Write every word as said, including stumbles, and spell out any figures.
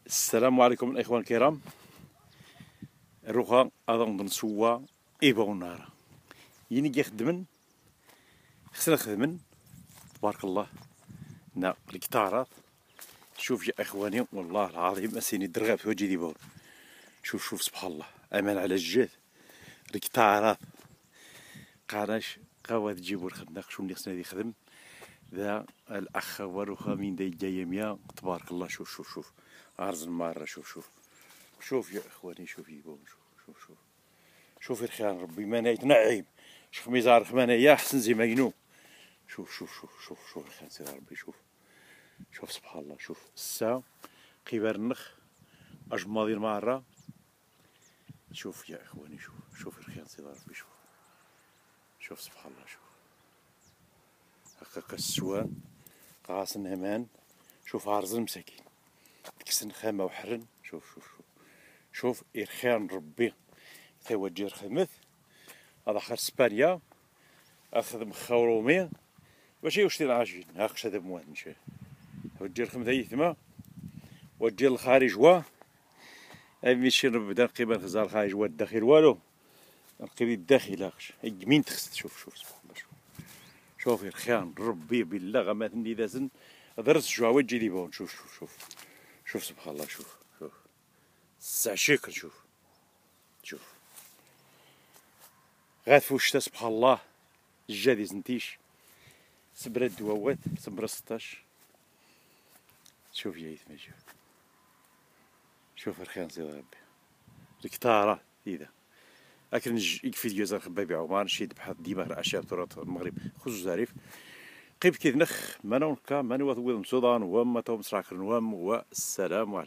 السلام عليكم الإخوان الكرام. الروخا أظن نسوا إيبا نارا يني جي خدمن خسنا خدمن تبارك الله نا الكتارات. شوف يا إخواني والله العظيم أسيني درغاب في وجهي ديبون. شوف شوف سبحان الله أمان على الجهد الكتارات قاراش قاوة تجيبو الخدمة شو اللي خصنا يخدم ذا الأخ وروخا من داي جاية ميا تبارك الله. شوف شوف شوف عرض المارة. شوف شوف شوف يا إخواني شوف يبون شوف شوف شوف شوف الخيان ربي ما يتنعيم شوف ميزار خمانة يا حسن زي مجنون. شوف شوف شوف شوف شوف الخيان سيدي ربي. شوف شوف سبحان الله. شوف الساعة قبار النخ أجماضي المارة. شوف يا إخواني شوف شوف الخيان سيدي ربي. شوف شوف سبحان الله. شوف هكاك السوان قاسن همان. شوف عرض المساكين تكسن خامة وحرن. شوف شوف شوف شوف إرخان ربي توجه خدمت هذا خير اسبانيا اخذ مخورومي باش يوشتي العاجين هاكش هذا موان مشى وجه الخدمة يثما وجه الخارج وا ماشي نبدا نقيب الخزار الخارج وا الداخل والو نقيب الداخل هاكش يمين تخست. شوف شوف سبحان الله. شوف شوف إرخان ربي بالله غماتني دازن درس جوا وجهي ديبون. شوف شوف شوف شوف سبحان الله. شوف شوف الساعة شكل. شوف شوف غاد فوشتا سبحان الله الجادي زنتيش سبرا الدواوات سبرا ستاش. شوف يا يثما شوف شوف الخيان سيدي ربي الكتارة إذا لكن يكفي ديوزا خبابي عمر شيد بحث ديما أشياء تراث المغرب خصوص زاريف قيب كي نخ مانو كا مانو وذ سودان وما تو مسراكر نوام والسلام عليكم.